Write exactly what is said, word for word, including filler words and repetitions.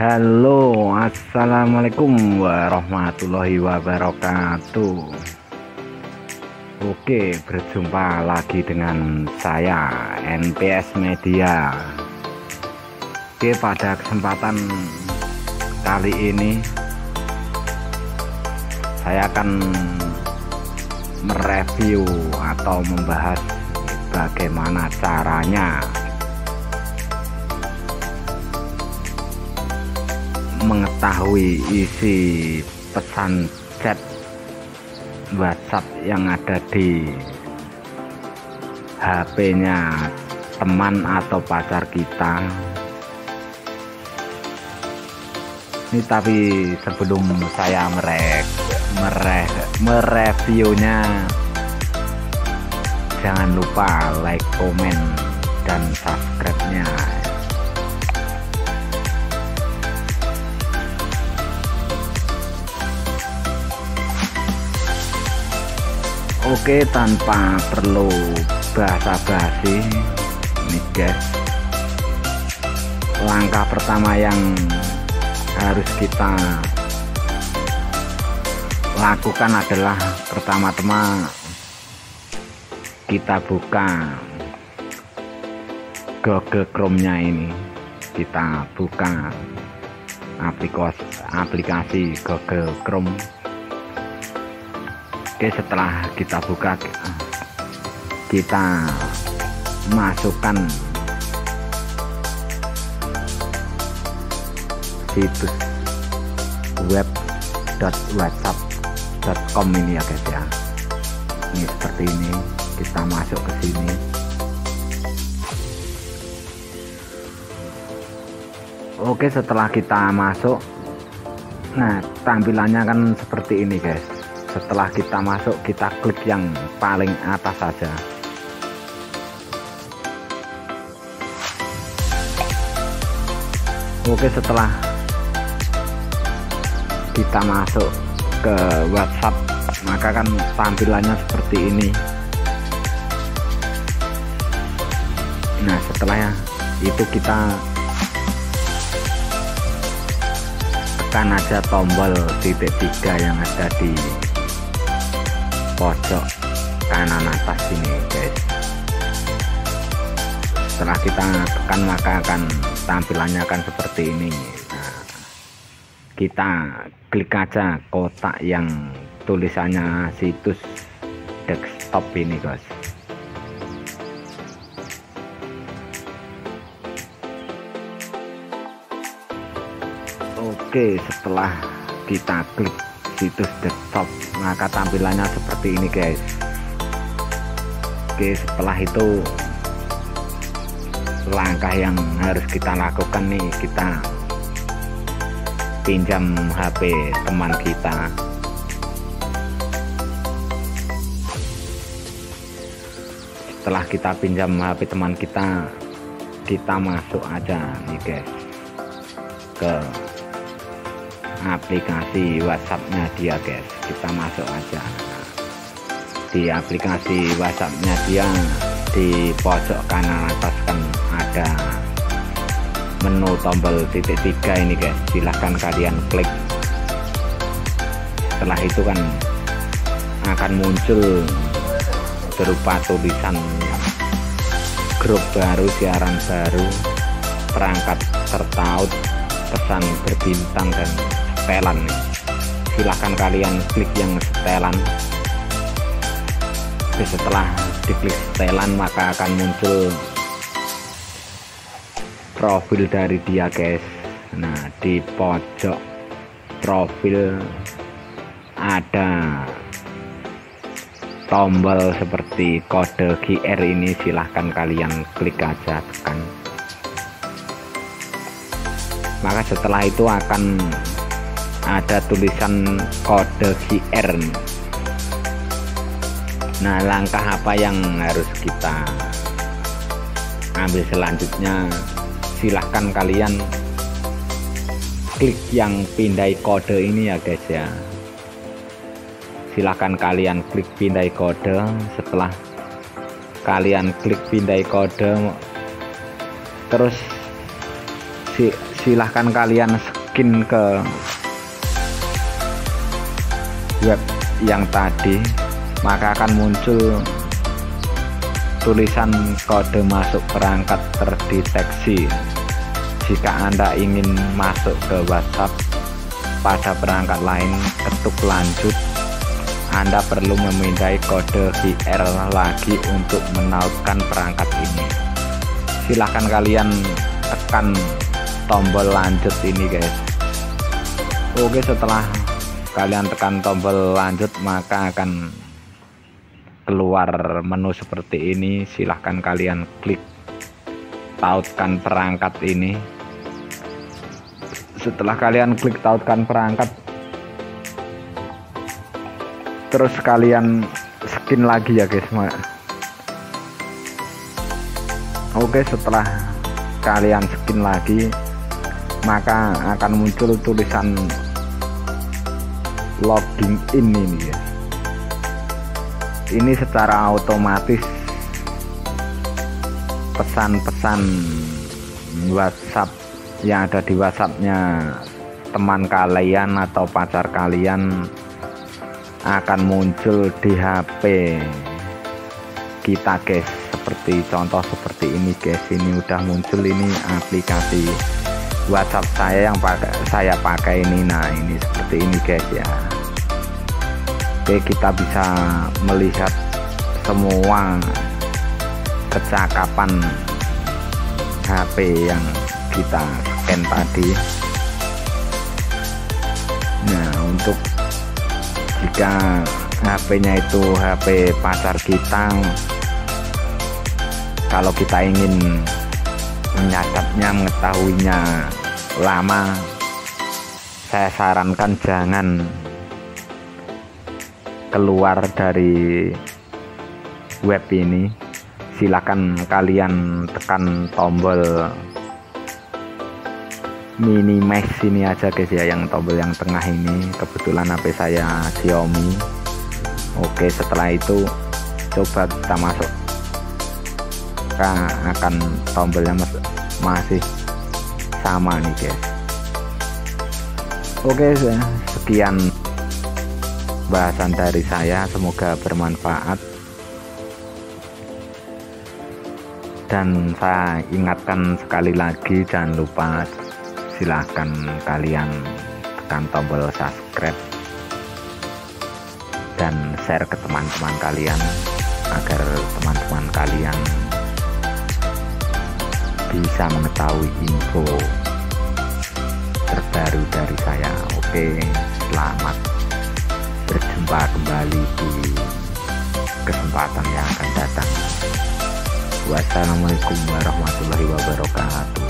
Halo, assalamualaikum warahmatullahi wabarakatuh. Oke, berjumpa lagi dengan saya N P S Media. Oke, pada kesempatan kali ini saya akan mereview atau membahas bagaimana caranya mengetahui isi pesan chat WhatsApp yang ada di H P-nya teman atau pacar kita. Ini tapi sebelum saya merek mere, mereviewnya, jangan lupa like, komen, dan subscribe-nya. Oke, tanpa perlu basa-basi nih guys, langkah pertama yang harus kita lakukan adalah pertama-tama kita buka Google Chrome-nya ini, kita buka aplikasi aplikasi Google Chrome. Oke, setelah kita buka, kita masukkan situs web dot whatsapp dot com ini ya guys ya. Ini seperti ini, kita masuk ke sini. Oke, setelah kita masuk, nah tampilannya kan seperti ini guys. Setelah kita masuk, kita klik yang paling atas saja. Oke, setelah kita masuk ke WhatsApp, maka kan tampilannya seperti ini. Nah, setelahnya itu kita tekan aja tombol titik tiga yang ada di pojok kanan atas ini guys. Setelah kita tekan, maka akan tampilannya akan seperti ini. Nah, kita klik aja kotak yang tulisannya situs desktop ini guys. Oke, setelah kita klik situs desktop, maka tampilannya seperti ini guys. Oke, setelah itu langkah yang harus kita lakukan nih, kita pinjam H P teman kita. Setelah kita pinjam H P teman kita, kita masuk aja nih guys ke aplikasi WhatsApp-nya dia guys. Kita masuk aja. Nah, di aplikasi WhatsApp-nya dia, di pojok kanan atas kan ada menu tombol titik tiga ini guys. Silahkan kalian klik. Setelah itu kan akan muncul berupa tulisan grup baru, siaran baru, perangkat tertaut, pesan berbintang, dan setelan nih. Silahkan kalian klik yang setelan. Oke, setelah diklik setelan, maka akan muncul profil dari dia guys. Nah, di pojok profil ada tombol seperti kode Q R ini, silahkan kalian klik aja, tekan. Maka setelah itu akan ada tulisan kode Q R. Nah, langkah apa yang harus kita ambil selanjutnya? Silahkan kalian klik yang pindai kode ini ya guys ya. Silahkan kalian klik pindai kode. Setelah kalian klik pindai kode, terus silahkan kalian skin ke web yang tadi, maka akan muncul tulisan kode masuk perangkat terdeteksi. Jika Anda ingin masuk ke WhatsApp pada perangkat lain, ketuk lanjut. Anda perlu memindai kode V R lagi untuk menautkan perangkat ini. Silahkan kalian tekan tombol lanjut ini guys. Oke, setelah kalian tekan tombol lanjut maka akan keluar menu seperti ini. Silahkan kalian klik tautkan perangkat ini. Setelah kalian klik tautkan perangkat, terus kalian skin lagi ya guys. Oke, setelah kalian skin lagi maka akan muncul tulisan logging in ini ya. Ini secara otomatis pesan-pesan WhatsApp yang ada di WhatsAppnya teman kalian atau pacar kalian akan muncul di H P kita guys. Seperti contoh seperti ini guys, ini udah muncul ini aplikasi WhatsApp saya yang pakai saya pakai ini. Nah ini seperti ini guys ya. Oke, kita bisa melihat semua kecakapan H P yang kita scan tadi. Nah, untuk jika H P-nya itu H P pacar kita, kalau kita ingin menyadapnya, mengetahuinya lama, saya sarankan jangan keluar dari web ini. Silakan kalian tekan tombol minimize ini aja guys ya, yang tombol yang tengah ini. Kebetulan H P saya Xiaomi. Oke, setelah itu coba kita masuk, akan tombolnya masih sama nih guys. Oke, sekian bahasan dari saya, semoga bermanfaat. Dan saya ingatkan sekali lagi, jangan lupa silahkan kalian tekan tombol subscribe dan share ke teman-teman kalian agar teman-teman kalian bisa mengetahui info terbaru dari saya. Oke, selamat berjumpa kembali di kesempatan yang akan datang. Wassalamualaikum warahmatullahi wabarakatuh.